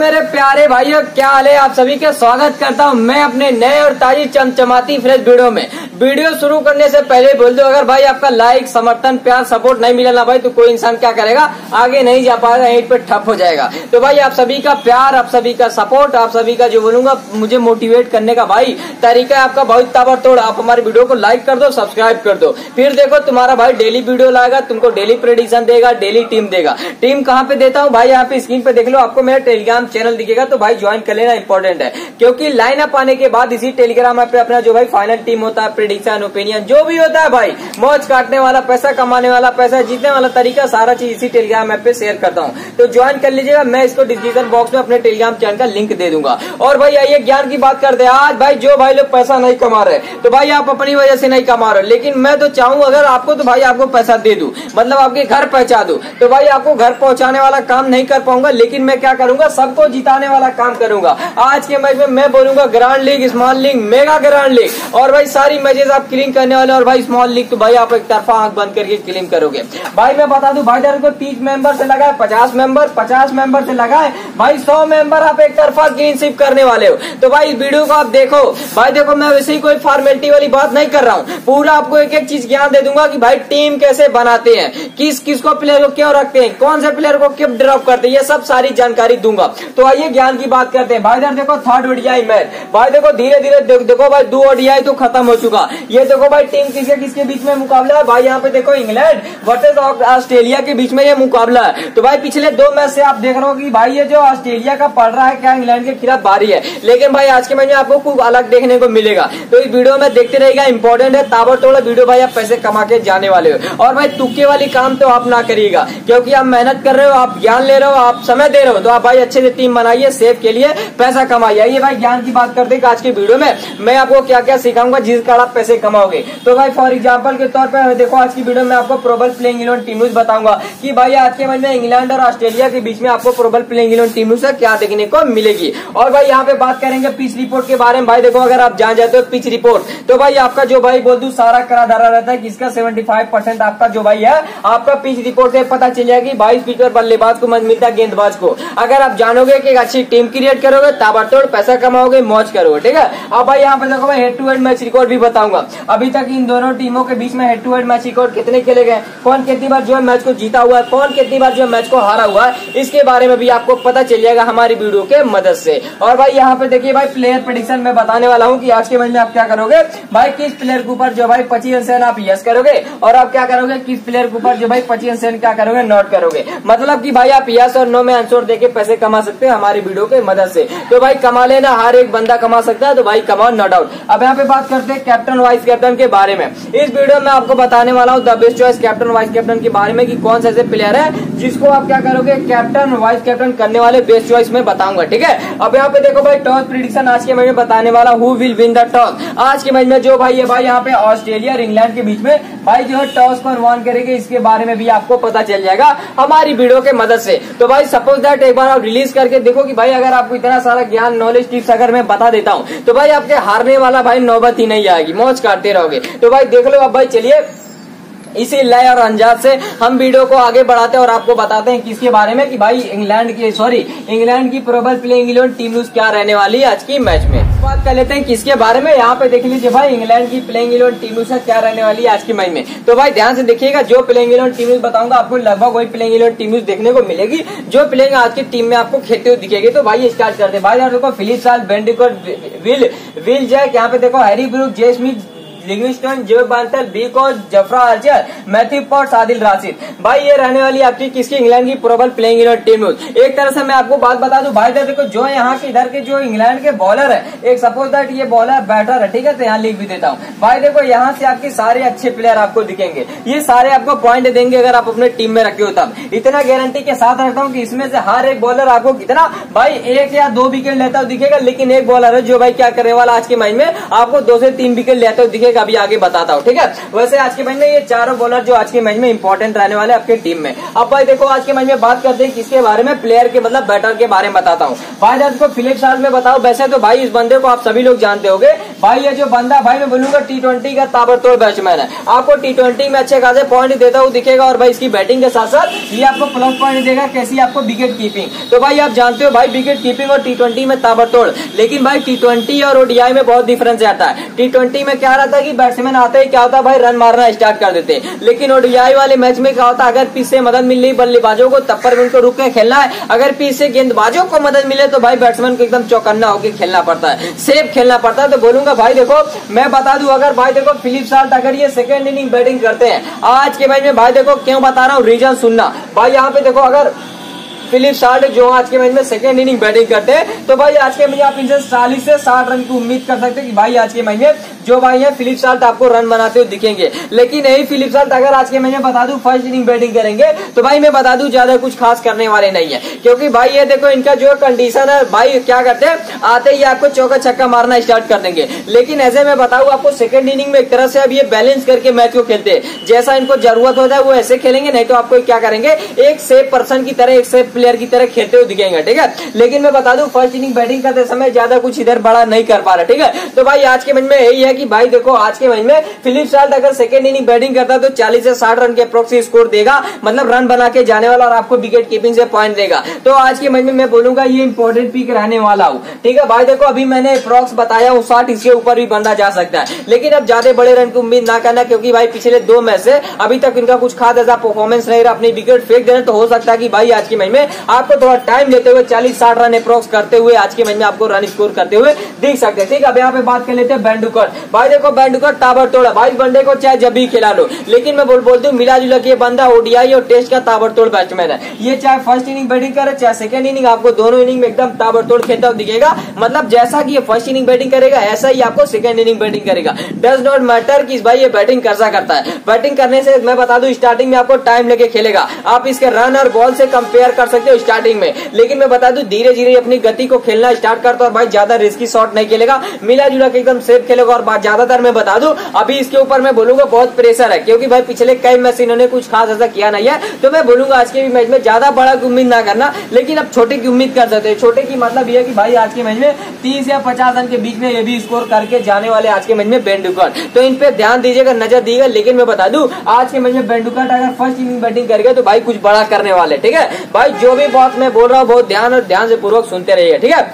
मेरे प्यारे भाइयों, क्या हाल है? आप सभी का स्वागत करता हूं मैं अपने नए और ताजी चमचमाती फ्रेश वीडियो में। वीडियो शुरू करने से पहले बोल दो, अगर भाई आपका लाइक, समर्थन, प्यार, सपोर्ट नहीं मिला ना भाई, तो कोई इंसान क्या करेगा, आगे नहीं जा पाएगा, यहीं पे ठप हो जाएगा। तो भाई आप सभी का प्यार, आप सभी का सपोर्ट, आप सभी का जो बोलूंगा मुझे मोटिवेट करने का भाई तरीका है आपका बहुत ताबड़तोड़। आप हमारे वीडियो को लाइक कर दो, सब्सक्राइब कर दो, फिर देखो तुम्हारा भाई डेली वीडियो लाएगा, तुमको डेली प्रेडिक्शन देगा, डेली टीम देगा। टीम कहाँ पे देता हूँ भाई, यहाँ पे स्क्रीन पे देख लो, आपको मेरा टेलीग्राम चैनल दिखेगा, तो भाई ज्वाइन कर लेना, इंपॉर्टेंट है। क्योंकि लाइन अप आने के बाद इसी टेलीग्राम ऐप पे अपना जो भाई फाइनल टीम होता है, प्रेडिक्शन, ओपिनियन, जो भी होता है भाई, मौज काटने वाला, पैसा कमाने वाला, पैसा जीतने वाला तरीका, सारा चीज इसी टेलीग्राम ऐप पे शेयर करता हूँ। तो ज्वाइन कर लीजिएगा, मैं इसको डिस्क्रिप्शन बॉक्स में अपने टेलीग्राम चैनल का लिंक दे दूंगा। और भाई आइए ज्ञान की बात करते हैं। आज भाई जो भाई लोग पैसा नहीं कमा रहे, तो भाई आप अपनी वजह से नहीं कमा रहे, लेकिन मैं तो चाहूँ अगर आपको, तो भाई आपको पैसा दे दूं, मतलब आपके घर पहुंचा दूं। तो भाई आपको घर पहुंचाने वाला काम नहीं कर पाऊंगा, लेकिन मैं क्या करूंगा, सबको जिताने वाला काम करूंगा। आज के मैच में मैं बोलूंगा grand league, small league, mega grand league, और भाई सारी मैचेस आप क्लीन करने वाले। और भाई स्मॉल लीग तो भाई आप एक तरफा आंख बंद करके क्लीन करोगे। भाई मैं बता दूं, भाई को 30 मेंबर से लगाए 50 मेंबर, 50 मेंबर से लगाए भाई 100 मेंबर, आप एक तरफा क्लीन स्वीप करने वाले हो। तो भाई इस वीडियो को आप देखो भाई, देखो मैं वैसे ही कोई फॉर्मेलिटी वाली बात नहीं कर रहा हूँ, पूरा आपको एक एक चीज ज्ञान दे दूंगा कि भाई टीम कैसे बनाते हैं, किस को प्लेयर को क्यों रखते हैं, कौन से प्लेयर को क्यों ड्रॉप करते हैं, ये सब सारी जानकारी दूंगा। तो आइए ज्ञान की बात करते हैं। भाई इधर देखो थर्ड ओडीआई मैच, भाई देखो धीरे धीरे देखो भाई 2 ओडीआई तो खत्म हो चुका। ये देखो भाई टीम किसके बीच में मुकाबला है, भाई यहाँ पे देखो इंग्लैंड वर्सेस ऑस्ट्रेलिया के बीच में ये मुकाबला है। तो भाई पिछले 2 मैच से आप देख रहे हो कि भाई ये जो ऑस्ट्रेलिया का पड़ रहा है, क्या इंग्लैंड के खिलाफ भारी है, लेकिन भाई आज के मैच में आपको कुछ अलग देखने को मिलेगा। तो इस वीडियो में देखते रहेगा, इंपॉर्टेंट है, ताबड़तोड़ वीडियो भाई, आप पैसे कमा के जाने वाले हो। और भाई तुक्के वाली काम तो आप ना करिएगा, क्योंकि आप मेहनत कर रहे हो, आप ज्ञान ले रहे हो, आप समय दे रहे हो, तो आप भाई अच्छे से टीम बनाइए, सेफ के लिए पैसा कमाइए। ये भाई ज्ञान की बात करते हैं आज की वीडियो में मैं आपको क्या क्या सिखाऊंगा जिस कारण आप पैसे कमाओगे। तो भाई फॉर एग्जांपल के तौर पे देखो, आज की वीडियो में आपको प्रोबेबल प्लेइंग 11 टीम न्यूज बताऊंगा कि भाई आज के मैच में इंग्लैंड और ऑस्ट्रेलिया के बीच में आपको प्रोबेबल प्लेइंग 11 टीम न्यूज से क्या देखने को मिलेगी। और भाई यहाँ पे बात करेंगे पिच रिपोर्ट के बारे में। भाई देखो अगर आप जान जाते हो पिच रिपोर्ट, तो भाई आपका जो भाई बोल दूं सारा करा धरा रहता है, किसका 75% आपका जो भाई है आपका पिच रिपोर्ट से पता चल जाएगी। 22 पिच पर बल्लेबाज को मिलता है गेंदबाज को। अगर आप जानोगे कि अच्छी टीम क्रिएट करोगे, ताबड़तोड़ पैसा कमाओगे, मौज करोगे, ठीक है। अब भाई यहाँ पे देखो मैं head to head match record भी बताऊंगा। अभी तक इन दोनों टीमों के बीच में head to head match record कितने खेले गए, कौन कितनी बार जो है मैच को जीता हुआ है, कौन कितनी बार जो है मैच को हारा हुआ है, इसके बारे में भी आपको पता चल जाएगा हमारी वीडियो के मदद से। और भाई यहाँ पे देखिए भाई प्लेयर प्रेडिक्शन में बताने वाला हूँ कि आज के मैच में आप क्या करोगे, भाई किस प्लेयर के ऊपर जो भाई 25% आप यस करोगे, और आप क्या करोगे, किस प्लेयर के ऊपर जो भाई 25% क्या करोगे, नॉट करोगे। मतलब कि भाई आप यस और नो में आंसर देके पैसे कमा सकते हैं हमारी वीडियो के मदद से। तो भाई कमा लेना, हर एक बंदा कमा सकता है, तो भाई कमाओ, नो डाउट। अब यहाँ पे बात करते हैं कैप्टन वाइस कैप्टन के बारे में। इस वीडियो में आपको बताने वाला हूँ the best choice captain vice captain के बारे में कि कौन से ऐसे प्लेयर है जिसको आप क्या करोगे, कैप्टन वाइस कैप्टन करने वाले बेस्ट चॉइस में बताऊंगा, ठीक है। अब यहाँ पे देखो भाई टॉस प्रेडिक्शन आज के मैच में बताने वाला, who will win the toss. आज के मैच में जो भाई है भाई यहाँ पे ऑस्ट्रेलिया और इंग्लैंड के बीच में भाई जो है टॉस पर वन करेंगे, इसके बारे में भी आपको पता चल जाएगा हमारी वीडियो के मदद से। तो भाई सपोज दैट एक बार आप रिलीज करके देखो कि भाई अगर आपको इतना सारा ज्ञान, नॉलेज, टिप्स अगर मैं बता देता हूँ, तो भाई आपके हारने वाला भाई नौबत ही नहीं आएगी, मौज काटते रहोगे। तो भाई देख लो। अब भाई चलिए इसी लय और अंदाज से हम वीडियो को आगे बढ़ाते हैं और आपको बताते हैं किसके बारे में कि भाई इंग्लैंड की प्रोबेबल प्लेइंग 11 टीम न्यूज क्या रहने वाली है आज की मैच में। बात कर लेते हैं किसके बारे में। यहाँ पे देख लीजिए भाई इंग्लैंड की प्लेइंग 11 टीम न्यूज क्या रहने वाली है आज की मैच में। तो भाई ध्यान से देखिएगा, जो प्लेइंग 11 टीम न्यूज बताऊंगा आपको लगभग वही प्लेइंग 11 टीम न्यूज देखने को मिलेगी जो प्लेइंग आज की टीम में आपको खेलते हुए दिखेगी। तो भाई स्टार्ट करते हैं। भाई यार देखो फिलिप साल, बेंडिकोट, विल जैक, यहाँ पे देखो Harry Brook, J Smith, Livingstone, Jos Buttler, बीको, Jofra Archer, Matthew Potts, Adil Rashid. भाई ये रहने वाली आपकी किसकी, इंग्लैंड की प्रोबेबल प्लेइंग 11 टीम न्यूज। एक तरह से मैं आपको बात बता दूं भाई, देखो जो यहाँ के इधर के जो इंग्लैंड के बॉलर है, एक सपोज दैट ये बॉलर बैटर है, ठीक है, तो यहाँ लिख भी देता हूँ। भाई देखो यहाँ से आपके सारे अच्छे प्लेयर आपको दिखेंगे, ये सारे आपको पॉइंट देंगे अगर आप अपने टीम में रखे हो तब। इतना गारंटी के साथ रखता हूँ कि इसमें से हर एक बॉलर आपको कितना भाई 1 या 2 विकेट लेता हुआ दिखेगा, लेकिन एक बॉलर है जो भाई क्या करने वाला आज के मैच में आपको 2 से 3 विकेट लेता हुआ दिखेगा। एक अभी आगे बताता हूँ, ठीक है। वैसे आज के मैच में ये चारों बॉलर जो आज के मैच में इंपॉर्टेंट रहने वाले आपके टीम में। अब भाई देखो आज के मैच में बात करते हैं किसके बारे में, प्लेयर के मतलब बैटर के बारे में बताता हूँ। भाई आपको फिलिप साल्ट में बताओ, वैसे तो भाई इस बंदे को आप सभी लोग जानते होंगे। भाई ये जो बंदा भाई मैं बोलूंगा T20 का ताबड़तोड़ बैट्समैन है। आपको T20 में अच्छे खासे पॉइंट देता हुआ दिखेगा और भाई इसकी बैटिंग के साथ साथ ये आपको प्लस पॉइंट देगा। कैसी आपको विकेट कीपिंग, तो भाई आप जानते हो भाई विकेट कीपिंग और T20 में ताबड़तोड़। लेकिन भाई T20 और ODI में बहुत डिफरेंस आता है। T20 में क्या रहता है कि बैट्समैन आते ही क्या होता है भाई रन मारना स्टार्ट कर देते हैं। लेकिन ODI वाले मैच में क्या होता है, अगर पिच से मदद मिल रही बल्लेबाजों को तब पर उनको रुक के खेलना है। अगर पिच से गेंदबाजों को मदद मिले तो भाई बैट्समैन को एकदम चौकन्ना होकर खेलना पड़ता है, सेफ खेलना पड़ता है। तो बोलूंगा भाई देखो मैं बता दूं, अगर भाई देखो फिलिप साल्ट अगर ये सेकेंड इनिंग बैटिंग करते हैं आज के मैच में, भाई देखो क्यों बता रहा हूँ रीजन सुनना। भाई यहाँ पे देखो अगर फिलिप साल्ट जो आज के मैच में सेकेंड इनिंग बैटिंग करते हैं तो भाई आज के मैच आप इनसे 40 से 60 रन की उम्मीद कर सकते हैं कि भाई आज के मैच में जो भाई है फिलिप साल्ट आपको रन बनाते हुए दिखेंगे। लेकिन यही फिलिप साल्ट अगर आज के मैच में बता दूं फर्स्ट इनिंग बैटिंग करेंगे तो भाई मैं बता दूं ज्यादा कुछ खास करने वाले नहीं है। क्योंकि भाई ये देखो इनका जो कंडीशन है, भाई क्या करते हैं आते ही आपको चौका छक्का मारना स्टार्ट कर देंगे। लेकिन ऐसे में बताऊं आपको सेकंड इनिंग में एक तरह से अब ये बैलेंस करके मैच को खेलते हैं। जैसा इनको जरूरत होता है वो ऐसे खेलेंगे, नहीं तो आपको क्या करेंगे एक सेफ पर्सन की तरह, एक सेफ प्लेयर की तरह खेलते हुए दिखेंगे, ठीक है। लेकिन मैं बता दूं फर्स्ट इनिंग बैटिंग करते समय ज्यादा कुछ इधर बड़ा नहीं कर पा रहा, ठीक है। तो भाई आज के मैच में यही है कि भाई देखो आज के मैच में फिलिप साल्ट अगर सेकंड इनिंग बैटिंग करता है तो 40 से 60 रन के अप्रोक्स स्कोर देगा, मतलब रन बना के जाने वाला और आपको विकेट कीपिंग से पॉइंट देगा। तो आज के मैच में मैं बोलूंगा ये इंपॉर्टेंट पिक रहने वाला हूँ, ठीक है। भाई देखो अभी मैंने अप्रोक्स बताया हूँ 60, इसके ऊपर भी बंदा जा सकता है। लेकिन अब ज्यादा बड़े रन की उम्मीद ना करना, क्योंकि भाई पिछले 2 मैच से अभी तक इनका कुछ खास ऐसा परफॉर्मेंस नहीं रहा, अपनी विकेट फेंक देना। तो हो सकता है कि भाई आज के मैच में आपको थोड़ा टाइम लेते हुए 40-60 रन अप्रोक्स करते हुए आज के मैच में आपको रन स्कोर करते हुए दिख सकते हैं, ठीक है। अब यहाँ पे बात कर लेते हैं बेंडुकर। भाई देखो बेंडुकर ताबड़तोड़ है, भाई बंदे को चाहे जब भी खिला लो। लेकिन मैं बोलती हूँ मिला जुला के बंदा ODI और टेस्ट का ताबड़तोड़ बैट्समैन है। ये चाहे फर्स्ट इनिंग बैटिंग करे चाहे सेकंड इनिंग, आपको दोनों इनिंग में एकदम ताबड़तोड़ खेलता हुआ दिखेगा। मतलब जैसा कि ये फर्स्ट इनिंग बैटिंग करेगा ऐसा ही आपको सेकंड इनिंग बैटिंग करेगा। डज नॉट मैटर कि भाई ये बैटिंग कैसा करता है। बैटिंग करने से मैं बता दूं स्टार्टिंग में आपको टाइम लेके खेलेगा, आप इसके रन और बॉल से कंपेयर कर सकते हो स्टार्टिंग में। लेकिन मैं बता दूं धीरे धीरे अपनी गति को खेलना स्टार्ट करता और भाई ज्यादा रिस्की शॉट नहीं खेलेगा, मिला जुला के एकदम सेफ खेलेगा। और ज्यादातर मैं बता दूं अभी इसके ऊपर मैं बोलूंगा बहुत प्रेशर है, क्योंकि भाई पिछले कई मैच इन्होंने कुछ खास ऐसा किया नहीं है। तो मैं बोलूंगा आज के भी मैच में ज्यादा बड़ा की उम्मीद ना करना, लेकिन अब छोटे की उम्मीद कर सकते हैं। छोटे की मतलब ये कि भाई आज के मैच में 30 या 50 रन के बीच में ये भी स्कोर करके जाने वाले आज के मैच में बेंडुकर। तो इन पे ध्यान दीजिएगा, नजर दीजिएगा। लेकिन मैं बता दूं आज के मैच में बेंडुकर अगर फर्स्ट इनिंग बैटिंग करेगा तो भाई कुछ बड़ा करने वाले, ठीक है। भाई जो भी बात मैं बोल रहा हूँ बहुत ध्यान और ध्यान से पूर्वक सुनते रहिए, ठीक है,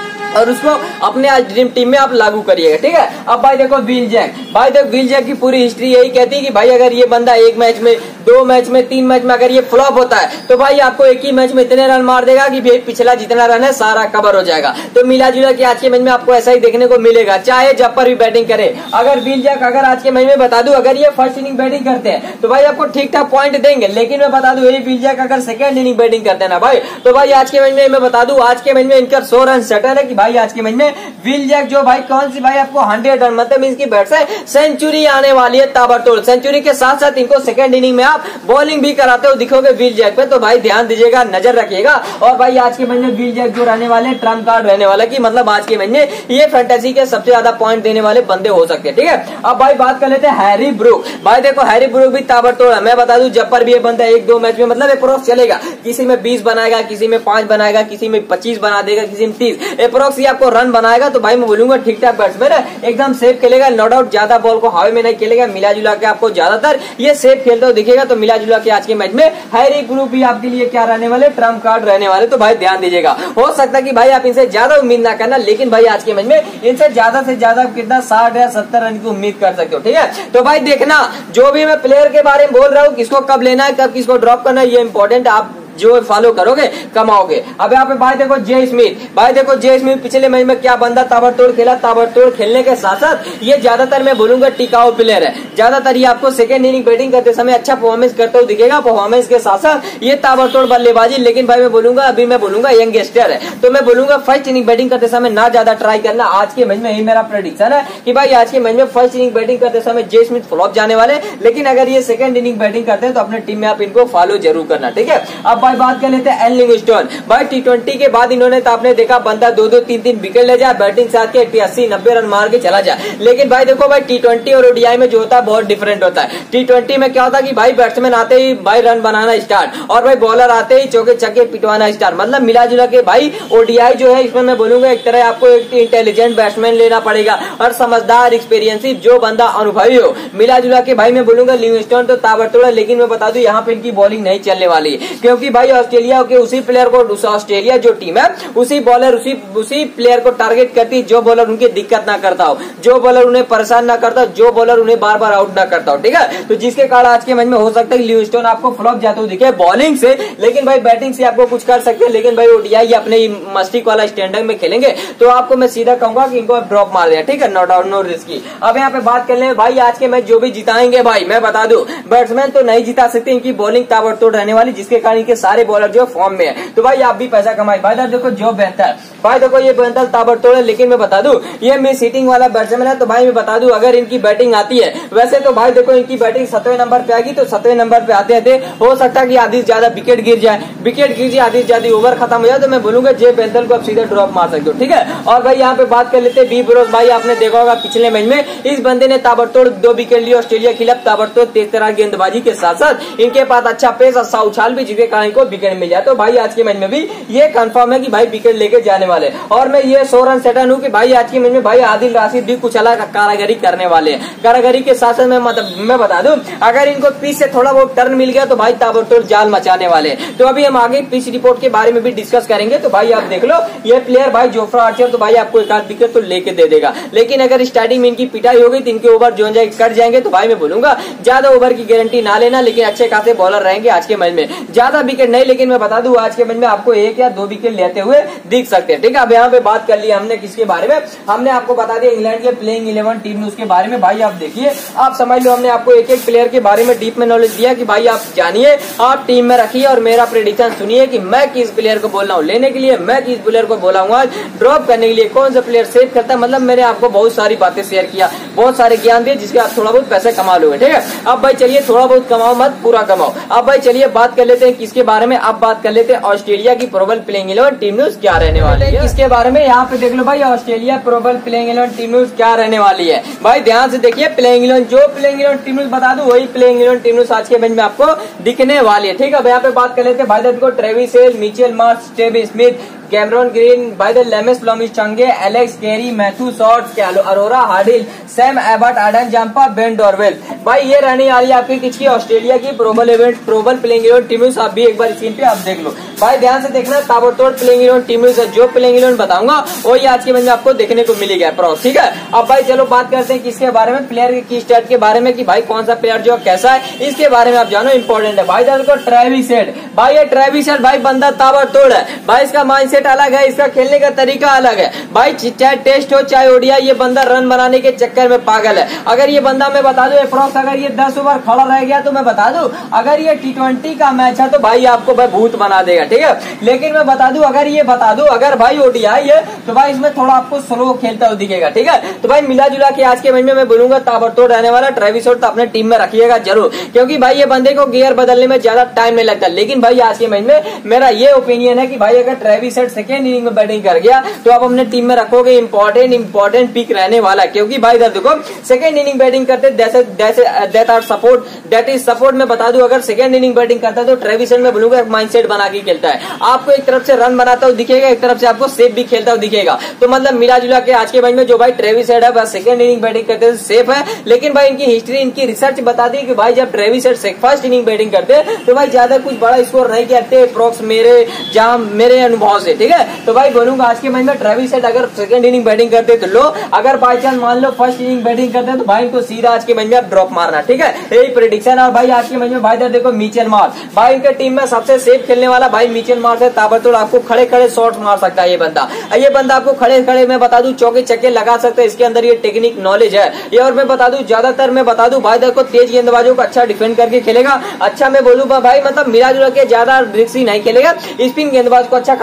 और उसको अपने आज ड्रीम टीम में आप लागू करिएगा, ठीक है। अब भाई देखो विल जैक, भाई देखो विल जैक की पूरी हिस्ट्री यही कहती है कि भाई अगर ये बंदा एक मैच में, 2 मैच में, 3 मैच में अगर ये फ्लॉप होता है तो भाई आपको एक ही मैच में इतने रन मार देगा कि भाई पिछला जितना रन है सारा कवर हो जाएगा। तो मिला जुला के आज के मैच में आपको ऐसा ही देखने को मिलेगा, चाहे जब पर भी बैटिंग करे। अगर विल जैक अगर आज के मैच में बता दूं अगर ये फर्स्ट इनिंग बैटिंग करते हैं तो भाई आपको ठीक ठाक पॉइंट देंगे। लेकिन मैं बता दूं यही विल जैक अगर सेकंड इनिंग बैटिंग करते हैं ना भाई तो भाई आज के मैच में मैं बता दूं आज के मैच में इनका 100 रन सेटल है कि भाई आज के मैच में विल जैक जो भाई कौन सी भाई आपको 100 रन मतलब इसकी बैट से सेंचुरी आने वाली है ताबड़तोड़। सेंचुरी के साथ साथ इनको सेकंड इनिंग में आप बॉलिंग भी कराते हो दिखोगे विल जैक पे। तो भाई ध्यान दीजिएगा, नजर रखिएगा। और भाई आज के मैच में विल जैक जो रहने वाले ट्रम्प कार्ड रहने वाला कि मतलब आज के मैच में ये फैंटेसी के सबसे ज्यादा पॉइंट देने वाले बंदे हो सकते हैं, ठीक है। अब भाई बात कर लेते हैं हैरी ब्रूक। भाई देखो हैरी ब्रूक भी ताबड़तोड़ है। मैं बता दूं जब पर भी ये बंदा 1-2 मैच में मतलब अप्रोक्स चलेगा, किसी में 20 बनाएगा, किसी में 5 बनाएगा, किसी में 25 बना देगा, किसी में 30 अप्रोक्स आपको रन बनाएगा। तो भाई मैं बोलूंगा ठीक ठाक बैट्समैन है, एकदम सेफ खेलेगा। नो डाउट ज्यादा बॉल को हवा में नहीं खेलेगा, मिला जुला के आपको ज्यादातर ये सेफ खेलते हुए दिखेगा। तो मिला जुला के आज के मैच में हैरी ब्रूक भी आपके लिए क्या रहने वाले, ट्रम्प कार्ड रहने वाले। तो भाई ध्यान दीजिएगा, हो सकता है कि भाई आप इनसे ज्यादा उम्मीद ना करना, लेकिन भाई आज के मैच में इनसे ज्यादा से ज्यादा कितना 60 या 70 रन की उम्मीद कर सकते हो, ठीक है। तो भाई देखना जो भी मैं प्लेयर के बारे में बोल रहा हूँ, किसको कब लेना है, कब किसको ड्रॉप करना है, ये इंपॉर्टेंट आप जो फॉलो करोगे कमाओगे। अब यहाँ पे भाई देखो जे स्मिथ, भाई देखो जे स्मिथ पिछले मैच में क्या बंदा ताबड़तोड़ खेला। ताबड़तोड़ खेलने के साथ साथ ये ज्यादातर मैं बोलूंगा टिकाऊ प्लेयर है। ज्यादातर ये आपको सेकंड इनिंग बैटिंग करते समय अच्छा परफॉर्मेंस करते हुए दिखेगा। परफॉर्मेंस के साथ साथ ये ताबड़तोड़ बल्लेबाजी, लेकिन भाई मैं बोलूंगा अभी मैं बोलूंगा यंगस्टर है। तो मैं बोलूंगा फर्स्ट इनिंग बैटिंग करते समय ना ज्यादा ट्राई करना। आज के मैच में यही मेरा प्रेडिक्शन है कि भाई आज के मैच में फर्स्ट इनिंग बैटिंग करते समय जे स्मिथ फ्लॉप जाने वाले, लेकिन अगर ये सेकंड इनिंग बैटिंग करते हैं तो अपने टीम में आप इनको फॉलो जरूर करना, ठीक है। अब भाई बात कर लेते हैं एल लिविंगस्टोन। भाई T20 के बाद इन्होंने तो आपने देखा बंदा 2-2 3-3 विकेट ले जाए, बैटिंग से आके 80-90 रन मार के चला जाए। लेकिन भाई देखो भाई T20 और ओडीआई में जो होता है बहुत डिफरेंट होता है। T20 में क्या होता है कि भाई बैट्समैन आते ही भाई रन बनाना स्टार्ट और भाई बॉलर आते ही चौके छक्के पिटवाना स्टार्ट, मतलब मिला जुला के भाई ओडीआई जो है इसमें मैं बोलूंगा एक तरह आपको एक इंटेलिजेंट बैट्समैन लेना पड़ेगा और समझदार एक्सपीरियंसिव जो बंदा अनुभवी हो। मिला जुला के भाई मैं बोलूंगा लिविंगस्टोन तो ताबड़तोड़ है, लेकिन मैं बता दूं यहाँ पे इनकी बॉलिंग नहीं चलने वाली है क्योंकि भाई ऑस्ट्रेलिया के उसी प्लेयर को, ऑस्ट्रेलिया जो टीम है उसी बॉलर उसी प्लेयर को टारगेट करती है जो बॉलर उनकी दिक्कत ना करता हो, जो बॉलर उन्हें परेशान ना करता हो, जो बॉलर उन्हें बार बार आउट ना करता हो। ठीक है, तो जिसके कारण आज के मैच में हो सकता है लिविंगस्टोन आपको फ्लॉप जाते हुए दिखे बॉलिंग से, लेकिन भाई बैटिंग से आपको कुछ कर सकते हैं। लेकिन भाई ओडीआई अपने मस्टिक वाला स्टैंडर्ड में खेलेंगे तो आपको मैं सीधा कहूंगा कि इनको ड्रॉप मार दिया। ठीक है, नॉट आउट नो रिस्की। अब यहाँ पे बात कर ले भाई आज के मैच जो भी जिताएंगे भाई मैं बता दूं बैट्समैन तो नहीं जिता सकते, इनकी बॉलिंग ताबड़तोड़ रहने वाली, जिसके कारण इनके सारे बॉलर जो फॉर्म में है। तो भाई आप भी पैसा कमाए भाई। देखो जो बेहतर भाई देखो ये बेहतर ताबड़तोड़ है, लेकिन मैं बता दूं ये मिस हिटिंग वाला बैट्समैन है। तो भाई मैं बता दूं अगर इनकी बैटिंग आती है, वैसे तो भाई देखो इनकी बैटिंग 7वें नंबर पे आएगी, तो 7वें नंबर पे आते आते हो सकता है कि आधी से ज्यादा विकेट गिर जाए, आधी से ज्यादा ओवर खत्म हो जाए, तो मैं बोलूंगा जे बेंथल को आप सीधे ड्रॉप मार सकते हो। ठीक है, और भाई यहाँ पे बात कर लेते हैं बी ब्रोस। भाई आपने देखा होगा पिछले मैच में इस बंदे ने ताबड़तोड़ 2 विकेट लिए ऑस्ट्रेलिया के खिलाफ, ताबड़तोड़ तेज तरह गेंदबाजी के साथ साथ इनके पास अच्छा पेस, अच्छा उछाल भी, जिसके कारण इनको विकेट मिल जाए। तो भाई आज के मैच में भी ये कंफर्म है कि भाई विकेट लेके जाने वाले, और मैं ये 100 रन सेटन हूँ कि भाई आज के मैच में भाई आदिल राशिद भी कुछ अलग कारागरी करने वाले हैं। कारागरी के साथ साथ मैं बता दूं अगर इनको पिच से थोड़ा बहुत टर्न मिल गया तो भाई ताबड़तोड़ जाल मचाने वाले हैं। तो अभी हम आगे पिच रिपोर्ट के बारे में भी डिस्कस करेंगे। तो भाई आप देख लो ये प्लेयर भाई जोफ्रा आर्चर तो भाई आपको एक आध विकेट तो लेके दे देगा, लेकिन अगर स्टार्टिंग में इनकी पिटाई होगी तो इनके ओवर जो कट जाएंगे। तो भाई मैं बोलूंगा ज्यादा ओवर की गारंटी ना लेना, लेकिन अच्छे खासे बॉलर रहेंगे आज के मैच में, ज्यादा विकेट नहीं, लेकिन मैं बता दूं आज के मैच में आपको 1 या 2 विकेट लेते हुए दिख सकते हैं। ठीक है, अब यहाँ पे बात कर लिया हमने किसके बारे में, हमने आपको बता दिया इंग्लैंड के प्लेइंग 11 टीम न्यूज के बारे में। भाई आप देखिए, आप समझ लो हमने आपको एक एक प्लेयर के बारे में डीप में नॉलेज दिया कि भाई आप जानिए, आप टीम में रखिए और मेरा प्रेडिक्शन सुनिए कि मैं किस प्लेयर को बोल रहा हूँ लेने के लिए, मैं किस प्लेयर को बोला हूँ ड्रॉप करने के लिए, कौन सा प्लेयर सेव करता है। मतलब मैंने आपको बहुत सारी बातें शेयर किया, बहुत सारे ज्ञान दिए, जिसके आप थोड़ा बहुत पैसे कमा लोगे। ठीक है, अब भाई चलिए थोड़ा बहुत कमाओ मत, पूरा कमाओ। अब भाई चलिए बात कर लेते हैं किसके बारे में, अब बात कर लेते हैं ऑस्ट्रेलिया की प्रोबेबल प्लेइंग 11 टीम न्यूज क्या रहने वाली है। किसके बारे में यहाँ पे देख लो भाई, Australia probable playing 11 team news क्या रहने वाली है। भाई ध्यान से देखिए, प्लेइंग 11 जो प्लेइंग 11 टीम न्यूज बता दूं वही प्लेइंग 11 टीम न्यूज आज के मैच में आपको दिखने वाली है। ठीक है, यहाँ पे बात कर लेते हैं भाई देखो Travis Head, Mitchell Marsh, Steve Smith, Cameron Green, भाई द लेमेस फ्लोमिस्टंगे, Alex Carey, Matthew Shorts, Aaron Hardie, Sam Abbott, Adam Zampa, Ben Dwarshuis. भाई ये रहने वाली आपकी किसकी, ऑस्ट्रेलिया की प्रोबेबल प्लेइंग 11 टीम न्यूज। आप भी एक बार स्क्रीन पे आप देख लो भाई, ध्यान से देखना, ताबड़तोड़ प्लेइंग 11 टीम न्यूज है। जो प्लेइंग 11 बताऊंगा वही आज के मैच में आपको देखने को मिलेगा प्रोस। ठीक है, अब भाई चलो बात करते हैं किसके बारे में, प्लेयर की स्टैट के बारे में कि भाई कौन सा प्लेयर जो कैसा है, इसके बारे में आप जानो, इंपॉर्टेंट है। भाई देखो ट्रेविस हेड, भाई ये ट्रेविस हेड भाई बंदा ताबड़तोड़ है भाई, इसका माइंडसेट अलग है, इसका खेलने का तरीका अलग है भाई, चाहे टेस्ट हो चाहे ओडीआई, ये बंदा रन बनाने के चक्कर में पागल है। अगर ये बंदा मैं बता दूं अप्रोक्स अगर ये 10 ओवर खड़ा रह गया तो मैं बता दूं अगर ये T20 का मैच है तो भाई आपको भाई भूत बना देगा। ठीक है, लेकिन मैं बता दूं अगर भाई ओडीआई है तो भाई इसमें थोड़ा आपको स्लो खेलता हुआ दिखेगा। ठीक है, तो भाई मिला जुला के आज के मैच में मैं बोलूंगा ताबड़तोड़ रहने वाला। ट्रेविस हेड तो अपने टीम में रखिएगा जरूर, क्योंकि भाई ये बंदे को गियर बदलने में ज्यादा टाइम नहीं लगता। लेकिन भाई आज के मैच में मेरा ये ओपिनियन है कि भाई अगर ट्रेविस हेड सेकेंड इनिंग में बैटिंग कर गया तो आप अपने टीम में रखोगे, इंपॉर्टेंट पिक रहने वाला। क्योंकि भाई देखो सेकेंड इनिंग बैटिंग करते दैट इज सपोर्ट में बता दूं अगर सेकेंड इनिंग बैटिंग करता है तो ट्रेविस हेड में बोलूंगा एक माइंडसेट बना के खेलता है, आपको एक तरफ से रन बनाता हुआ दिखेगा, एक तरफ से आपको सेफ भी खेलता हुआ दिखेगा। तो मतलब मिला जुला के आज के मैच में जो भाई ट्रेविस हेड है बस सेकेंड इनिंग बैटिंग करते हैं सेफ है। लेकिन भाई इनकी हिस्ट्री, इनकी रिसर्च बताती है कि भाई जब Travis Head first inning batting करते हैं तो भाई ज्यादा कुछ बड़ा स्कोर नहीं करते अप्रोक्स मेरे अनुभव से। ठीक है, तो भाई बोलूंगा आज के मैच में ट्रेविस हेड अगर सेकंड इनिंग बैटिंग करते तो लो, अगर बाई चांस मान लो फर्स्ट इनिंग बैटिंग करते हैं तो भाई इनको सीधा आज के मैच में ड्रॉप मारना। ठीक है, यही प्रेडिक्शन। और भाई आज के मैच में भाई देखो मिचेल मार्श, भाई इनके टीम में सबसे सेफ खेलने वाला भाई मिचेल मार्श है। ताबड़तोड़ आपको खड़े खड़े शॉट मार सकता है ये बंदा आपको खड़े खड़े मैं बता दूं चौके चक्के लगा सकता है, इसके अंदर ये टेक्निक नॉलेज है ये। और मैं बता दूं ज्यादातर मैं बता दूं भाई देखो तेज गेंदबाजों को अच्छा डिफेंड करके खेलेगा। अच्छा मैं बोलूं भाई मतलब मिला जुला के ज्यादा रिस्की नहीं खेलेगा, स्पिन गेंदबाज को अच्छा खासा शॉट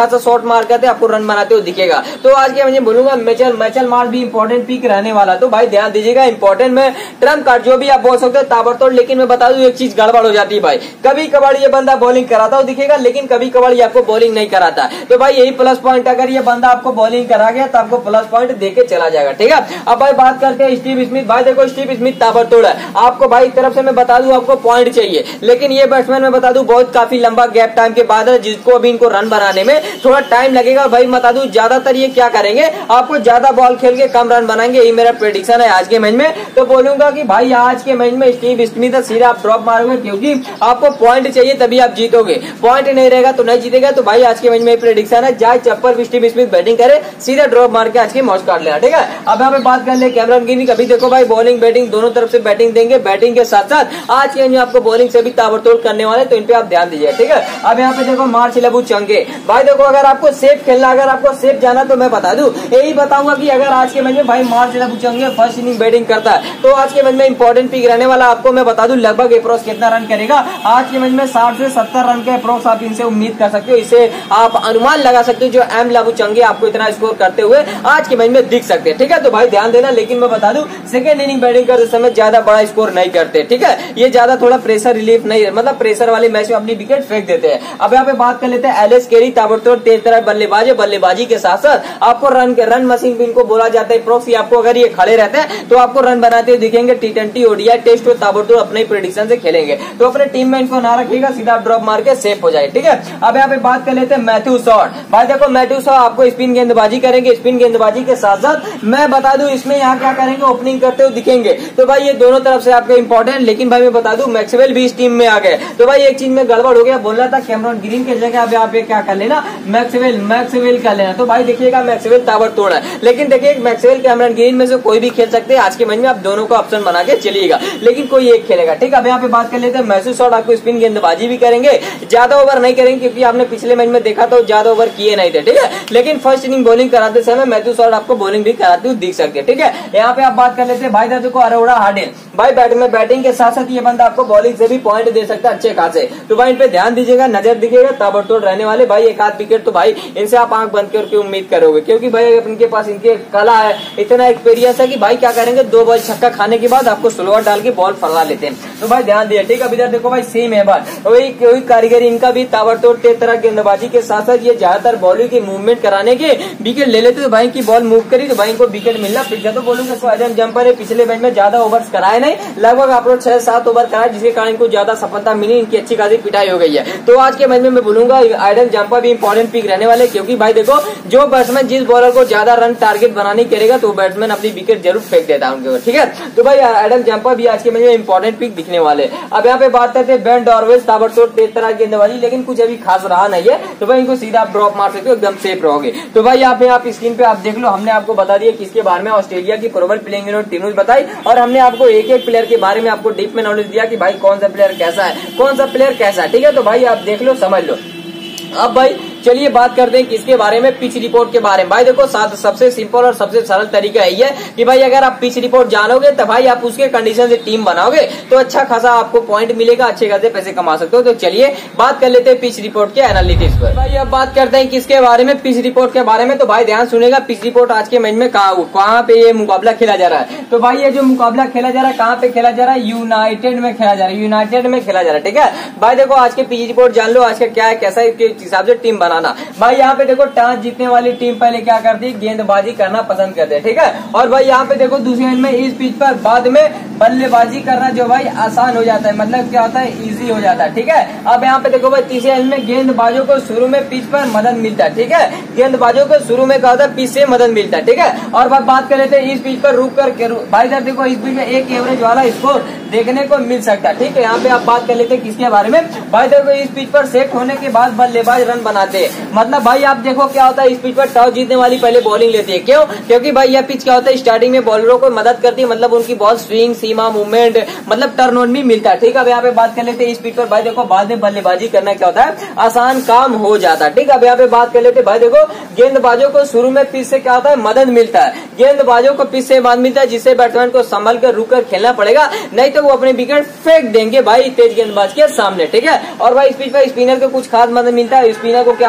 डॉट मार करते आपको रन बनाते हुए दिखेगा। तो आज के मैं बोलूंगा मैचल मार्च भी इंपॉर्टेंट पिक रहने वाला, तो भाई ध्यान दीजिएगा। इंपॉर्टेंट में ट्रम्प कार्ड जो भी आप बोल सकते हो ताबड़तोड़, लेकिन मैं बता दूं एक चीज गड़बड़ हो जाती है भाई। कभी कभार ये बंदा बॉलिंग कराता हुआ दिखेगा, लेकिन कभी कभार ये आपको बॉलिंग नहीं कराता। तो भाई यही प्लस पॉइंट, अगर ये बंदा आपको बॉलिंग करा गया तो आपको प्लस पॉइंट देके चला जाएगा, ठीक है। अब भाई बात करते हैं स्टीव स्मिथ। भाई देखो स्टीव स्मिथ ताबड़तोड़ है, आपको भाई तरफ से मैं बता दूं आपको पॉइंट चाहिए, लेकिन ये बैट्समैन मैं बता दूं बहुत काफी लंबा गैप टाइम के बाद है, जिसको अभी इनको रन बनाने में थोड़ा टाइम लगेगा। भाई बता दूं ज्यादातर ये क्या करेंगे, आपको ज्यादा बॉल खेल के कम रन बनाएंगे, यही मेरा प्रेडिक्शन है आज के मैच में। तो बोलूंगा कि भाई आज के मैच में स्टीव स्मिथ सीधा आप ड्रॉप मारोगे, क्योंकि आपको पॉइंट चाहिए तभी आप जीतोगे, पॉइंट नहीं रहेगा तो नहीं जीतेगा। तो भाई आज के मैच में प्रेडिक्शन है, जाए चप्पर स्टीव स्मिथ बैटिंग करे, सीधा ड्रॉप मार के आज की मौज काट लेना, ठीक है। अब यहाँ पे बात कर ले कैमरन ग्रीन। अभी देखो भाई बॉलिंग बैटिंग दोनों तरफ से बैटिंग देंगे, बैटिंग के साथ साथ आज के आपको बॉलिंग से भी ताबड़तोड़ करने वाले, तो इन पे आप ध्यान दीजिए, ठीक है। अब यहाँ पे देखो मार्च लबू चंगे। भाई देखो अगर आपको सेफ खेलना, अगर आपको सेफ जाना, तो मैं बता दूं यही बताऊंगा कि अगर आज के मैच में भाई Marnus Labuschagne first inning batting करता है, तो आज के मैच में इंपॉर्टेंट पिक रहने वाला। आपको मैं बता दूं लगभग अप्रोक्स कितना रन करेगा आज के मैच में, 60 से 70 रन के अप्रोक्स आप इनसे उम्मीद कर सकते हो। इसे आप अनुमान लगा सकते हो जो एम लबू चंगे आपको इतना स्कोर करते हुए आज के मैच में दिख सकते हैं, ठीक है। तो भाई ध्यान देना, लेकिन मैं बता दूं सेकंड इनिंग बैटिंग करते समय ज्यादा बड़ा स्कोर नहीं करते, ठीक है। ये ज्यादा थोड़ा प्रेशर रिलीफ नहीं, मतलब प्रेशर वाले मैच में अपनी विकेट फेंक देते हैं। अब यहाँ पे बात कर लेते हैं एलिस कैरी, ताबड़तोड़ तेज तरह बल्लेबाज है, बल्लेबाजी के साथ साथ आपको रन मशीन भी इनको बोला जाता है। प्रोक्सी आपको अगर ये खड़े रहते हैं तो आपको रन बनाते हुए दिखेंगे। T20 ओडीआई टेस्ट और ताबड़तोड़ अपने प्रेडिक्शन से खेलेंगे, तो अपने टीम में इनको ना रखिएगा, सीधा ड्रॉप मार के सेफ हो जाए, ठीक है। अब यहाँ पे बात कर लेते हैं मैथ्यू शॉट। भाई देखो मैथ्यू शॉट आपको स्पिन गेंदबाजी करेंगे, स्पिन गेंदबाजी के साथ साथ मैं बता दूं इसमें यहाँ क्या करेंगे, ओपनिंग करते हुए दिखेंगे। तो भाई ये दोनों तरफ से आपके इंपॉर्टेंट, लेकिन भाई मैं बता दूं मैक्सवेल भी इस टीम में आ गए, तो भाई एक चीज में गड़बड़ हो गया। बोलना था कैमरन ग्रीन की जगह अब यहाँ पे क्या कर लेना, मैक्सवेल कर लेना। तो भाई देखिएगा मैक्सवेल ताबड़तोड़ है, लेकिन देखिए मैक्सवेल कैमरन ग्रीन में से कोई भी खेल सकते हैं। आज के मैच में आप दोनों का ऑप्शन बना के चलिएगा, लेकिन कोई एक खेलेगा, ठीक है। अब यहाँ पे बात कर लेते हैं मैथ्यू शॉट, आपको स्पिन गेंदबाजी भी करेंगे, ज्यादा ओवर नहीं करेंगे, क्योंकि आपने पिछले मैच में देखा तो ज्यादा ओवर किए नहीं थे, ठीक है। लेकिन फर्स्ट इनिंग बॉलिंग कराते समय मैथ्यू शॉट आपको बॉलिंग भी कराते हुए दिख सकते हैं, ठीक है। यहाँ पे आप बात कर लेते हैं भाई देखो अरोड़ा हार्डिन। भाई बैटिंग के साथ साथ ये बंदा आपको बॉलिंग से भी पॉइंट दे सकता है अच्छे खासे, तो भाई इन पे ध्यान दीजिएगा, नजर दिखेगा, ताबड़तोड़ रहने वाले। भाई एक आध विकेट तो भाई इनसे आप आंख बंद करके उम्मीद करोगे, क्योंकि भाई इनके पास इनके कला है, इतना एक्सपीरियंस है कि भाई क्या करेंगे, 2 बॉल छक्का खाने के बाद आपको स्लोअर डाल के बॉल फरला लेते हैं। तो भाई ध्यान दिया, ठीक है। इधर देखो भाई सेम है वही कारीगरी इनका भी, ताबड़तोड़ तेज तरह गेंदबाजी के साथ साथ ये ज्यादातर बॉलिंग की मूवमेंट कराने के विकेट ले लेते, तो भाई की बॉल मूव करी तो भाई इनको विकेट मिलना फिर तो बोलूंगा। एडम जंपर है, पिछले मैच में ज्यादा ओवर्स कराए नहीं, लगभग आप लोग 6-7 ओवर कराए, जिसके कारण इनको ज्यादा सफलता मिली, इनकी अच्छी खासी पिटाई हो गई है। तो आज के मैच में मैं बोलूंगा एडम जंपर भी इंपॉर्टेंट पिक रहने वाले, क्योंकि भाई देखो जो बैट्समैन जिस बॉलर को ज्यादा रन टारगेट बनाने करेगा तो बैट्समैन अपनी विकेट जरूर फेंक देता है उनके, ठीक है। तो भाई एडम जंपर भी आज के मैच में इंपॉर्टेंट पिक दिखने वाले। अब यहाँ पे बात करते हैं बेन डॉर्वेस, ताबड़तोड़ तेज तरह गेंदबाजी, लेकिन कुछ अभी खास रहा नहीं है, तो भाई इनको सीधा ड्रॉप मार सकते हो, एकदम सेफ रहोगे। तो भाई यहाँ पे आप स्क्रीन पे आप देख लो, हमने आपको बता दिया किसके बारे में, ऑस्ट्रेलिया की प्रोबेबल प्लेइंग 11 टीम बताई, और हमने आपको एक एक प्लेयर के बारे में आपको डीप में नॉलेज दिया कि भाई कौन सा प्लेयर कैसा है, कौन सा प्लेयर कैसा है, ठीक है। तो भाई आप देख लो, समझ लो। अब भाई चलिए बात करते हैं किसके बारे में, पिच रिपोर्ट के बारे में। भाई देखो सबसे सिंपल और सबसे सरल तरीका यही है कि भाई अगर आप पिच रिपोर्ट जानोगे तो भाई आप उसके कंडीशन से टीम बनाओगे तो अच्छा खासा आपको पॉइंट मिलेगा, अच्छे खासे पैसे कमा सकते हो। तो चलिए बात कर लेते हैं पिच रिपोर्ट के एनालिटिक्स पर। भाई अब बात करते हैं किसके बारे में, पिच रिपोर्ट के बारे में। तो भाई ध्यान सुनेगा, पिच रिपोर्ट आज के मैच में कहाँ पे ये मुकाबला खेला जा रहा है। तो भाई ये जो मुकाबला खेला जा रहा है कहाँ पे खेला जा रहा है, यूनाइटेड में खेला जा रहा है, यूनाइटेड में खेला जा रहा है, ठीक है। भाई देखो आज के पिच रिपोर्ट जान लो, आज का क्या है कैसा है, इसके हिसाब से टीम बनाना। भाई यहाँ पे देखो टॉस जीतने वाली टीम पहले क्या करती है, गेंदबाजी करना पसंद करते हैं, ठीक है। और भाई यहाँ पे देखो दूसरे एंड में इस पिच पर बाद में बल्लेबाजी करना जो भाई आसान हो जाता है, मतलब क्या होता है, इजी हो जाता है, ठीक है। अब यहाँ पे देखो भाई तीसरे एंड में गेंदबाजों को शुरू में पिच पर मदद मिलता है, ठीक है। गेंदबाजों को शुरू में क्या होता है, पिच से मदद मिलता है, ठीक है। और बात कर लेते हैं इस पिच पर रुक कर, भाई इधर देखो इस पिच में एक एवरेज वाला स्कोर देखने को मिल सकता है, ठीक है। यहाँ पे आप बात कर लेते हैं किसके बारे में, भाई देखो इस पिच पर सेट होने के बाद बल्लेबाज रन बनाते हैं, मतलब भाई आप देखो क्या होता है, इस पिच पर टॉस जीतने वाली पहले बॉलिंग लेती है, क्यों, क्योंकि भाई यह पिच क्या होता है, स्टार्टिंग में बॉलरों को मदद करती है, मतलब उनकी बॉल स्विंग, सीमा, मूवमेंट, मतलब टर्न ऑन भी मिलता है, ठीक है। अब यहाँ पे बात कर लेते हैं इस पिच पर, भाई देखो बाद में बल्लेबाजी करना क्या होता है, आसान काम हो जाता है, ठीक है। अब यहाँ पे बात कर लेते हैं, भाई देखो गेंदबाजों को शुरू में पिच से क्या होता है, मदद मिलता है, गेंदबाजों को पिच से मदद मिलता है, जिससे बैट्समैन को संभल कर रुक कर खेलना पड़ेगा, नहीं तो वो अपने विकेट फेंक देंगे भाई तेज गेंदबाज के सामने, ठीक है। और भाई इस पिच पर स्पिनर को कुछ खास मदद मिलता है, स्पिनर को क्या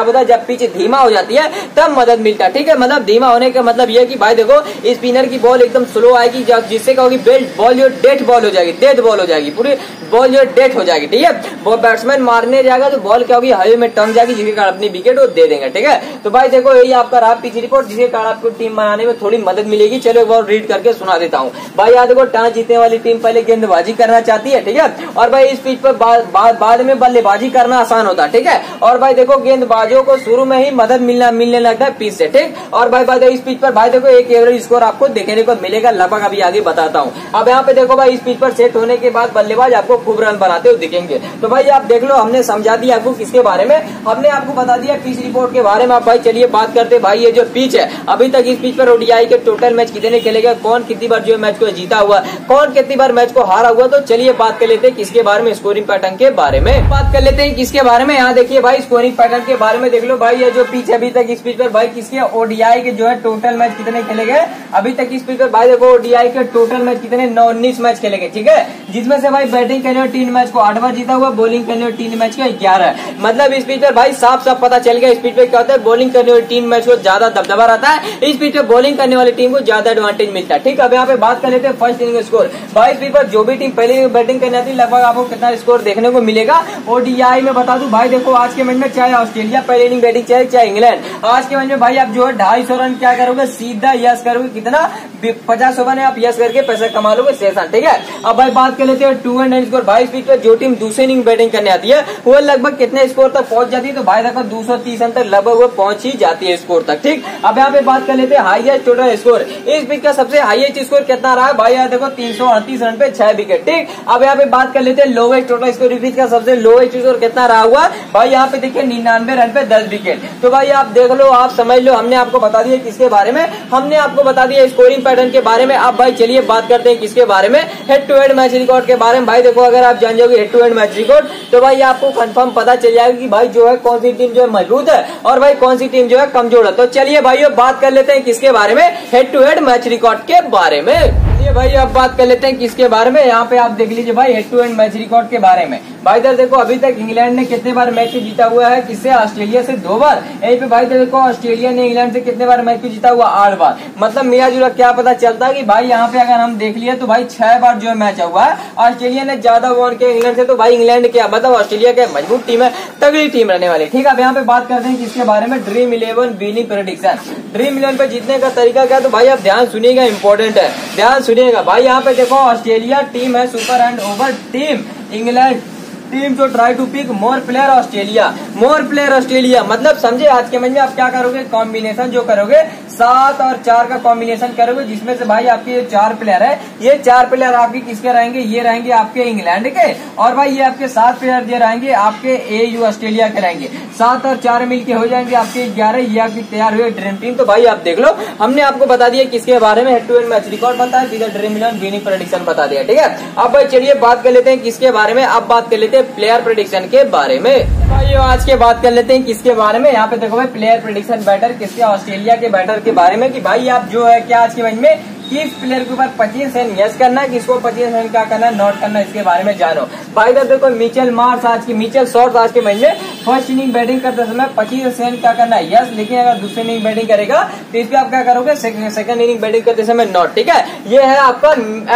होता है जब पिच धीमा हो जाती है तब मदद मिलता है। ठीक है, मतलब धीमा होने का मतलब ये कि भाई देखो स्पिनर की बॉल एकदम स्लो आएगी, जिससे क्या होगी बॉल जो डेथ बॉल हो जाएगी, डेथ बॉल हो जाएगी, पूरी बॉल जो डेथ हो जाएगी। ठीक है, वो बैट्समैन मारने जाएगा तो बॉल क्या होगी हवा में टंग जाएगी, जिसके कारण अपनी विकेट वो दे देंगे। ठीक है, तो भाई देखो यही आपका रहा पिच रिपोर्ट, जिसके कारण आपको टीम बनाने में थोड़ी मदद मिलेगी। चलो एक बार रीड करके सुना देता हूँ। भाई याद देखो टॉस जीतने वाली टीम पहले गेंदबाजी करना चाहती है। ठीक है, और भाई इस पिच पर बाद में बल्लेबाजी करना आसान होता है। ठीक है, और भाई देखो गेंदबाजों को शुरू में ही मदद मिलने लगता है पिच से। ठीक, और भाई इस पिच पर भाई देखो एक एवरेज स्कोर आपको देखने को मिलेगा लगभग, अभी आगे बताता हूँ। अब यहाँ पे देखो भाई इस पिच पर सेट होने के बाद बल्लेबाज आपको खूब रन बनाते हुए दिखेंगे। तो भाई आप देख लो, हमने समझा दिया आपको किसके बारे में, हमने आपको बता दिया पिच रिपोर्ट के बारे में। अब भाई चलिए बात करते भाई ये जो पिच है, अभी तक इस पिच पर ओडीआई के टोटल मैच कितने खेले गए, कौन कितनी बार जो मैच को जीता हुआ, कौन कितनी बार मैच को हारा हुआ। तो चलिए बात कर लेते हैं किसके बारे में, स्कोरिंग पैटर्न के बारे में बात कर लेते हैं किसके बारे में। यहाँ देखिए भाई स्कोरिंग पैटर्न के बारे में देख लो भाई, ये जो पिच अभी तक इस पिच पर भाई किसके ओडीआई के जो है टोटल मैच कितने खेले गए अभी तक इस पिच पर भाई देखो ओडीआई के टोटल मैच कितने 19 मैच खेले गए। ठीक है, जिसमें से भाई बैटिंग करने वाले 3 मैच को 8 बार जीता हुआ, बॉलिंग करने वाले 3 मैच को 11। मतलब इस पिच पर भाई साफ साफ पता चल गया इस पिच पे क्या होता है, बॉलिंग करने वाली 3 मैच को ज्यादा दबदबा रहता है, इस पिच पे बॉलिंग करने वाली टीम को ज्यादा एडवांटेज मिलता है। ठीक है, अब यहाँ पे बात कर लेते हैं फर्स्ट इनिंग स्कोर। भाई इस पिच पर जो भी टीम पहले बैटिंग करनी आती है लगभग आपको कितना स्कोर देखने को मिलेगा ओडीआई में बता दूं। भाई देखो आज के मैच में चाहे ऑस्ट्रेलिया पहले इनिंग बैटिंग चाहे इंग्लैंड, आज के मैच में भाई आप जो है 250 रन क्या करोगे, सीधा यस करोगे, कितना 50 ओवर में आप यस करके पैसा कमा लोगे सेशन। ठीक है, अब भाई बात कर लेते हैं 2 एंड 9 स्कोर। भाई इस पिच पे जो टीम दूसरी इनिंग बैटिंग करने आती है वो लगभग कितने स्कोर तक पहुंच जाती है, तो भाई देखो 230 रन तक लगभग वो पहुंच ही जाती है स्कोर तक। ठीक, अब यहाँ पे बात कर लेते हैं हाईएस्ट टोटल स्कोर। इस पिच का सबसे हाईएस्ट स्कोर कितना रहा है भाई, यहाँ देखो 338 रन पे 6 विकेट। ठीक, अब यहाँ पे बात कर लेते हैं लोवेस्ट टोटल स्कोर। इस पिच का सबसे लोवेस्ट स्कोर कितना रहा हुआ भाई, यहाँ पे देखिए 99 रन पे 10 विकेट। तो भाई आप देख लो, आप समझ लो, हमने आपको बता दिया किसके बारे में, हमने आपको बता दिया स्कोरिंग पैटर्न के बारे में। अब भाई चलिए बात करते हैं किसके बारे में, head to head match record के बारे में। भाई देखो अगर आप जान जाओगे head to head match record तो भाई आपको कंफर्म पता चल जाएगा कि भाई जो है कौन सी टीम जो है मजबूत है और भाई कौन सी टीम जो है कमजोर है। तो चलिए भाई बात कर लेते हैं किसके बारे में, head to head match record के बारे में। चलिए भाई अब बात कर लेते हैं किसके बारे में, यहाँ पे आप देख लीजिए भाई head to head match record के बारे में। भाई इधर देखो अभी तक इंग्लैंड ने कितने बार मैच जीता हुआ है, किससे, ऑस्ट्रेलिया से 2 बार। यहीं पे भाई देखो ऑस्ट्रेलिया ने इंग्लैंड से कितने बार मैच जीता हुआ, 8 बार। मतलब मियाँ जुड़ा क्या पता चलता है कि भाई यहाँ पे अगर हम देख लिए तो भाई 6 बार जो है मैच हुआ है। ऑस्ट्रेलिया ने ज्यादा वॉन किया इंग्लैंड से, तो भाई इंग्लैंड क्या मतलब ऑस्ट्रेलिया क्या मजबूत टीम है, तगड़ी टीम रहने वाली। ठीक है, अब यहाँ पे बात करते हैं किसके बारे में, ड्रीम 11 विनिंग प्रेडिक्शन। ड्रीम 11 पे जीतने का तरीका क्या, तो भाई आप ध्यान सुनिएगा, इंपॉर्टेंट है, ध्यान सुनिएगा। भाई यहाँ पे देखो ऑस्ट्रेलिया टीम है super and over team, England team जो try to pick more player Australia, more player Australia. मतलब समझे आज के मैच में आप क्या करोगे, कॉम्बिनेशन जो करोगे 7 और 4 का कॉम्बिनेशन करोगे, जिसमें से भाई आपके ये 4 प्लेयर है, ये 4 प्लेयर आपके किसके रहेंगे, ये रहेंगे आपके इंग्लैंड के, और भाई ये आपके 7 प्लेयर ये रहेंगे आपके AU ऑस्ट्रेलिया के रहेंगे। 7 और 4 मिलके हो जाएंगे आपके 11, ये आपकी तैयार हुए ड्रीम टीम। तो भाई आप देख लो, हमने आपको बता दिया किसके बारे में, head to head match record बता दिया, ड्रीम 11 विनिंग प्रेडिक्शन बता दिया। ठीक है, अब भाई चलिए बात कर लेते हैं किसके बारे में, अब बात कर लेते हैं प्लेयर प्रेडिक्शन के बारे में। भाई आज के बात कर लेते हैं किसके बारे में, यहाँ पे देखो भाई प्लेयर प्रेडिक्शन बैटर किसके, ऑस्ट्रेलिया के बैटर के बारे में, कि भाई आप जो है क्या आज के मैच में किस प्लेयर के ऊपर 25 रन यस करना है, किसको 25 रन क्या करना है नॉट करना है, इसके बारे में जानो। भाई इधर देखो मिचेल मार्श आज की मिचेल शॉर्ट आज के मैच में फर्स्ट इनिंग बैटिंग करते समय 25 रन क्या करना है यस, लेकिन अगर दूसरी इनिंग बैटिंग करेगा तो इस पे आप क्या करोगे, सेकंड इनिंग बैटिंग करते समय नॉट। ठीक है, ये है आपका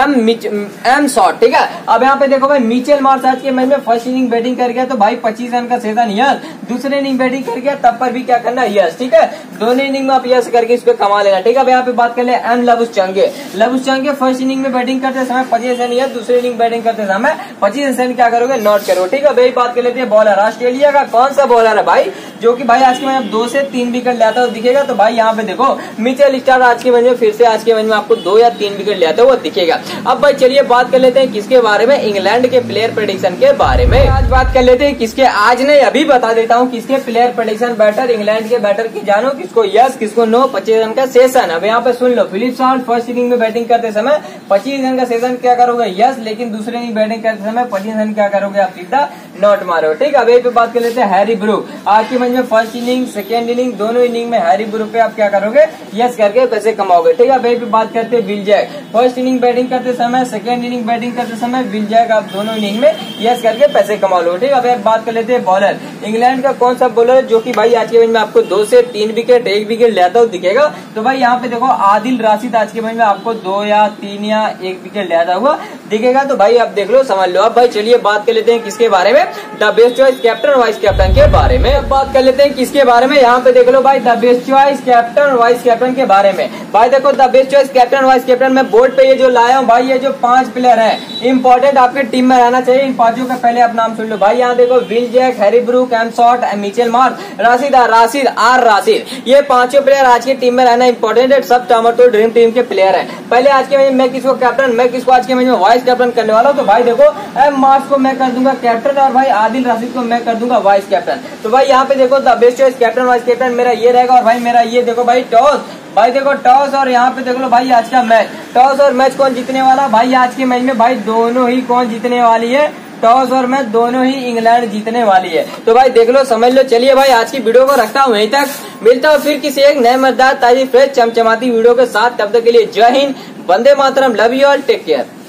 एम शॉर्ट। ठीक है, अब यहाँ पे देखो भाई मिचेल मार्श आज के मैच में फर्स्ट इनिंग बैटिंग कर गया तो भाई 25 रन का सेशन यस, दूसरे इनिंग बैटिंग कर गया तब पर भी क्या करना है यस। ठीक है, दोनों इनिंग में आप यस करके इस पे कमा लेना। ठीक है, अब यहाँ पे बात कर ले एम लबुस्चंगे फर्स्ट इनिंग में बैटिंग करते समय 25 रन यस, दूसरे इनिंग बैटिंग करते समय 25 रन क्या करोगे नॉट करो। ठीक है, भाई बात कर लेते हैं बॉलर, ऑस्ट्रेलिया का कौन सा बॉलर है भाई जो कि भाई आज के मैच 2 से 3 विकेट लेता हुआ दिखेगा, तो भाई यहाँ पे देखो मिचेल स्टार्क आज के मैच में फिर से आज के मैच में आपको 2 या 3 विकेट लेता हुआ दिखेगा। अब भाई चलिए बात कर लेते हैं किसके बारे में, इंग्लैंड के प्लेयर प्रेडिक्शन के बारे में। आज बात कर लेते हैं किसके, आज नहीं अभी बता देता हूँ किसके प्लेयर प्रेडिक्शन बैटर, इंग्लैंड के बैटर की जानो, किसको यस किसको नो, 25 रन का सेशन। अब यहाँ पे सुन लो, फिलिप साल्ट फर्स्ट इनिंग में बैटिंग करते समय 25 रन का सेशन क्या करोगे यस, लेकिन दूसरे इनिंग बैटिंग करते समय 25 रन क्या करोगे आप सीधा नॉट मारो। ठीक है, अब यही पे बात कर लेते हैं हैरी ब्रूक, आज के मैच मैच में फर्स्ट इनिंग सेकेंड इनिंग दोनों इनिंग में हैरी ब्रूक पे आप क्या करोगे, यस करके पैसे कमाओगे। ठीक है भाई, फिर बात करते हैं Will Jack. First inning batting करते समय, सेकेंड इनिंग बैटिंग करते समय विल जैक आप दोनों इनिंग में यस करके पैसे कमा लो। ठीक है भाई, बात कर लेते हैं बॉलर। इंग्लैंड का कौन सा बॉलर है जो कि भाई आज के मैच में आपको 2 से 3 विकेट 1 विकेट लेता हुआ दिखेगा? तो भाई यहाँ पे देखो आदिल राशिद आज के मैच में आपको 2 या 3 या 1 विकेट लेता हुआ दिखेगा। तो भाई आप देख लो, समझ लो। अब भाई चलिए बात कर लेते हैं किसके बारे में, the best choice captain vice captain के बारे में। अब बात कर लेते हैं किसके बारे में, यहाँ पे देख लो भाई the best choice captain vice captain के बारे में। भाई देखो the best choice captain vice captain में बोर्ड पे ये जो लाया हूँ भाई, ये जो 5 प्लेयर है इंपॉर्टेंट आपके टीम में रहना चाहिए। इन 5 का पहले आप नाम सुन लो भाई। यहाँ देखो Will Jack, Harry Brook, M Short, Mitchell Marsh, Rashid आर राशिद, ये 5 प्लेयर आज की टीम में रहना इंपॉर्टेंट है। सब टमाटो ड्रीम टीम के प्लेयर है। पहले आज के मैच में मैं किसको कैप्टन, मैं किसको आज के मैच में वाइस कैप्टन करने वाला हूँ। तो भाई देखो एम मार्श को मैं कर दूंगा कैप्टन और भाई आदिल राशिद को मैं कर दूंगा वाइस कैप्टन। तो भाई यहाँ पे देखो the best choice captain vice captain मेरा ये रहेगा। और भाई मेरा ये देखो भाई टॉस, भाई देखो टॉस और यहाँ पे देख लो भाई आज का मैच, टॉस और मैच कौन जीतने वाला भाई आज के मैच में, भाई दोनों ही कौन जीतने वाली है, टॉस और मैच दोनों ही इंग्लैंड जीतने वाली है। तो भाई देख लो, समझ लो। चलिए भाई आज की वीडियो को रखता हूँ यहीं तक, मिलता हूँ फिर किसी एक नए मजेदार ताजी फ्रेश चमचमाती वीडियो के साथ। तब तक के लिए जय हिंद, वंदे मातरम, love you all, take care.